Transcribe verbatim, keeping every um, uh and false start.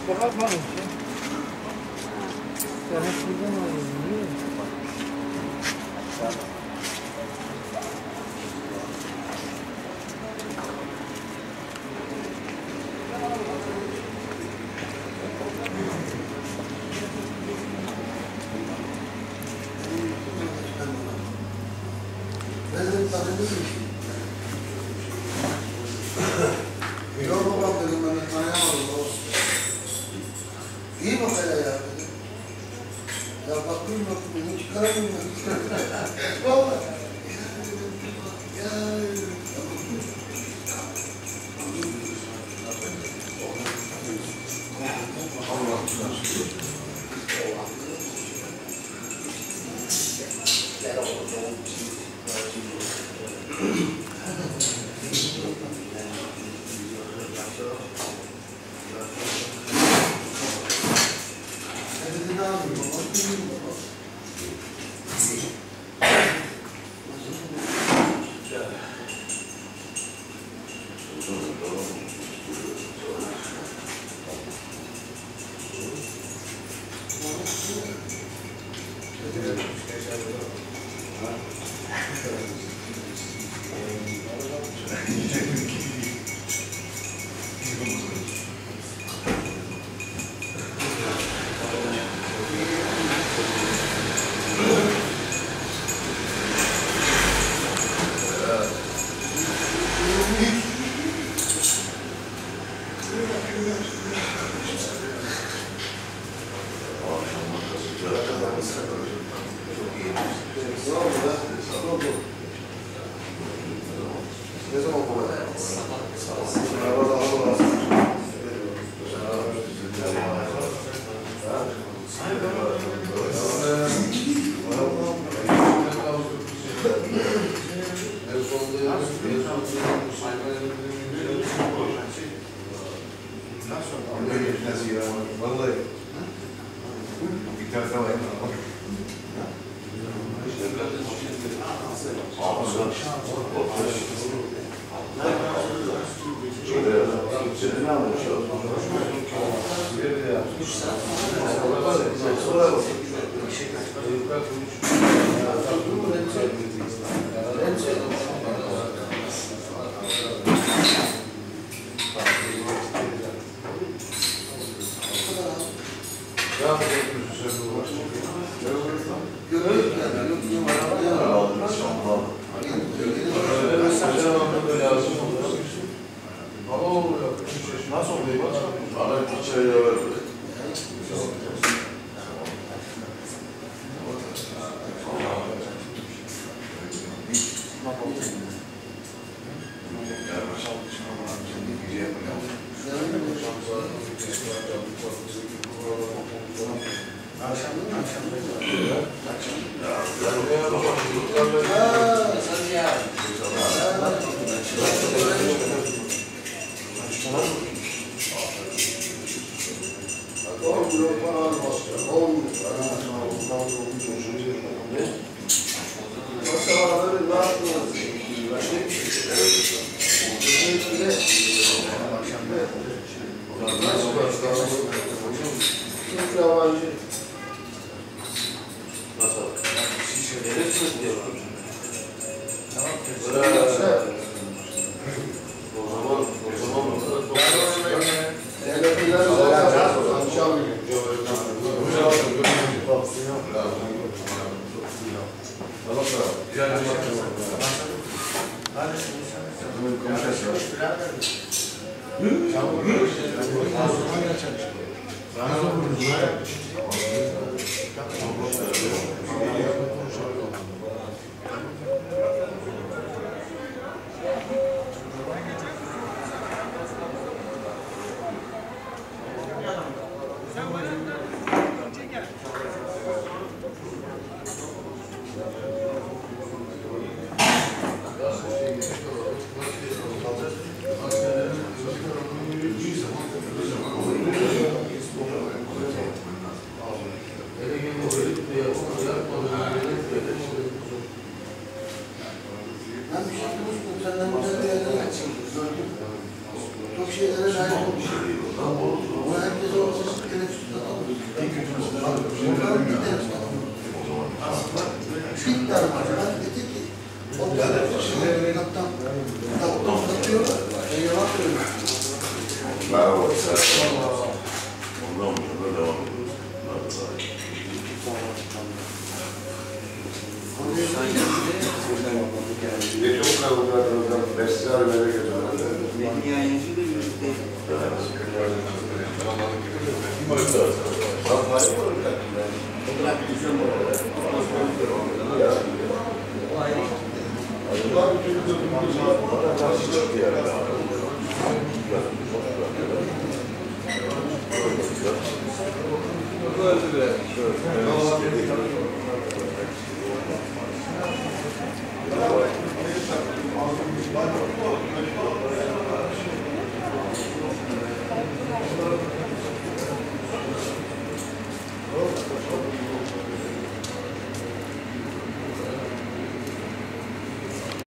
Kapatmamış ya. Ya hep buradan alıyorum, değil mi? Yok babam dedim ben de tanıyamadım. İyi bak hele ya dedim. Ya bakayım bakayım bunu çıkaramıyorum. Vallahi. Ya. Ne zaman bu kadar? Vallahi. Bir tane daha yapalım. Nasıl oluyor? Bana bir çay ver. çıkaralım gideriz falan. Bir tane var. Dedi ki o tane şey kaptan kaptan satıyorlar. Ben yalan söylüyorum. Merhaba. Ondan sonra devam ediyoruz. Ne çok kavga hocam. Besler böyle götürürler. Benim yayıncı da birlikte. Böyle bir